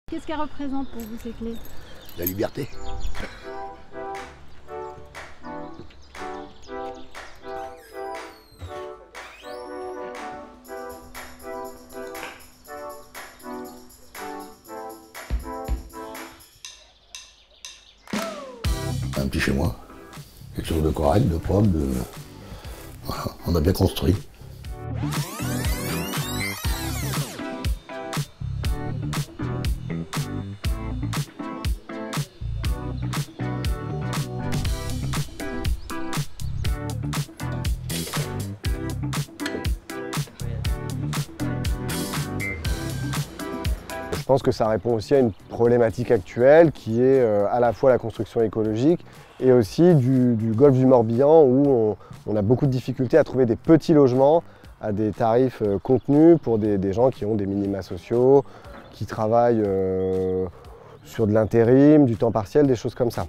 Qu'est-ce qu'elle représente pour vous, ces clés? La liberté. Un petit chez moi, quelque chose de correct, de propre, voilà, on a bien construit. Je pense que ça répond aussi à une problématique actuelle qui est à la fois la construction écologique et aussi du golfe du Morbihan où on a beaucoup de difficultés à trouver des petits logements à des tarifs contenus pour des gens qui ont des minima sociaux, qui travaillent sur de l'intérim, du temps partiel, des choses comme ça.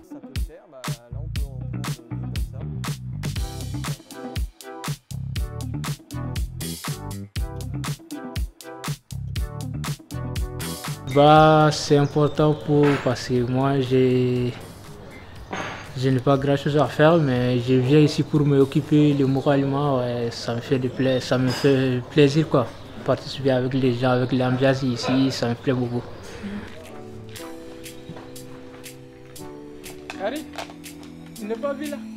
C'est important parce que moi je n'ai pas grand chose à faire, mais je viens ici pour m'occuper moralement, ouais, ça me fait plaisir quoi. Participer avec les gens, avec l'ambiance ici, ça me plaît beaucoup. Harry, tu n'es pas vu là?